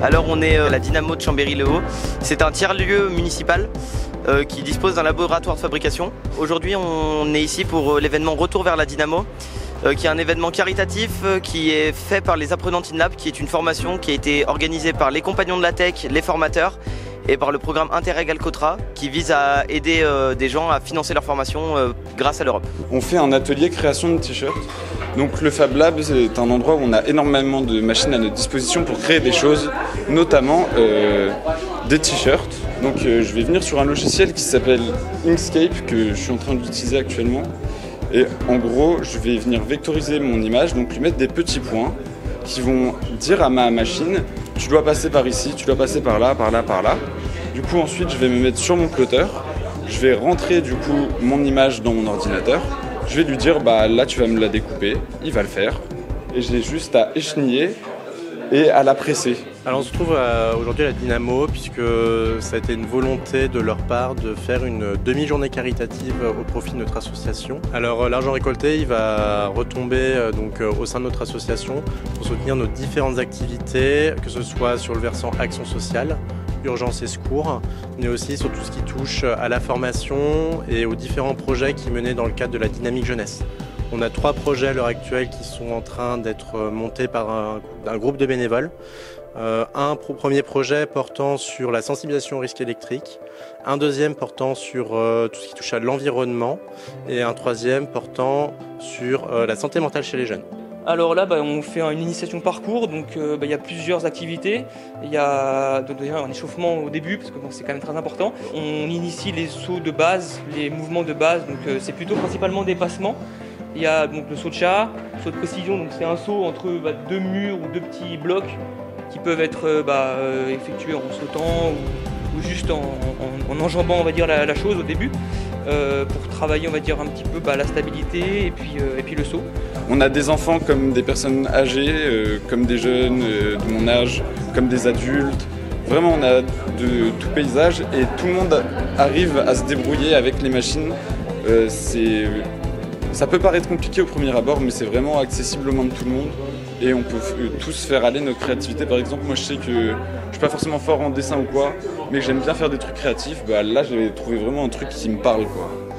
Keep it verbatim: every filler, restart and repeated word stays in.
Alors on est à la Dynamo de Chambéry-Le-Haut. C'est un tiers-lieu municipal euh, qui dispose d'un laboratoire de fabrication. Aujourd'hui on est ici pour l'événement Retour vers la Dynamo, euh, qui est un événement caritatif euh, qui est fait par les apprenants TinLab, qui est une formation qui a été organisée par les compagnons de la tech, les formateurs, et par le programme Interreg Alcotra qui vise à aider euh, des gens à financer leur formation euh, grâce à l'Europe. On fait un atelier création de t-shirts. Donc le Fab Lab, c'est un endroit où on a énormément de machines à notre disposition pour créer des choses, notamment euh, des t-shirts. Donc euh, je vais venir sur un logiciel qui s'appelle Inkscape que je suis en train d'utiliser actuellement. Et en gros, je vais venir vectoriser mon image, donc lui mettre des petits points qui vont dire à ma machine: tu dois passer par ici, tu dois passer par là, par là, par là. Du coup, ensuite, je vais me mettre sur mon plotter. Je vais rentrer du coup mon image dans mon ordinateur. Je vais lui dire, bah là, tu vas me la découper. Il va le faire. Et j'ai juste à écheniller et à la presser. Alors on se trouve aujourd'hui à la Dynamo puisque ça a été une volonté de leur part de faire une demi-journée caritative au profit de notre association. Alors l'argent récolté il va retomber donc au sein de notre association pour soutenir nos différentes activités, que ce soit sur le versant action sociale, urgence et secours, mais aussi sur tout ce qui touche à la formation et aux différents projets qui menaient dans le cadre de la dynamique jeunesse. On a trois projets à l'heure actuelle qui sont en train d'être montés par un, un groupe de bénévoles. Euh, un pro premier projet portant sur la sensibilisation au risque électrique, un deuxième portant sur euh, tout ce qui touche à l'environnement et un troisième portant sur euh, la santé mentale chez les jeunes. Alors là, bah, on fait une initiation parcours, donc euh, bah, il y a plusieurs activités. Il y a déjà un échauffement au début, parce que bon, c'est quand même très important. On initie les sauts de base, les mouvements de base, donc euh, c'est plutôt principalement des passements. Il y a donc le saut de chat, le saut de précision, donc c'est un saut entre bah, deux murs ou deux petits blocs qui peuvent être bah, euh, effectués en sautant ou, ou juste en, en, en enjambant on va dire, la, la chose au début euh, pour travailler on va dire, un petit peu bah, la stabilité et puis, euh, et puis le saut. On a des enfants comme des personnes âgées, euh, comme des jeunes euh, de mon âge, comme des adultes. Vraiment on a de tout paysage et tout le monde arrive à se débrouiller avec les machines. Euh, c'est... Ça peut paraître compliqué au premier abord, mais c'est vraiment accessible aux mains de tout le monde. Et on peut tous faire aller notre créativité. Par exemple, moi je sais que je suis pas forcément fort en dessin ou quoi, mais que j'aime bien faire des trucs créatifs. Bah, là, j'ai trouvé vraiment un truc qui me parle, quoi.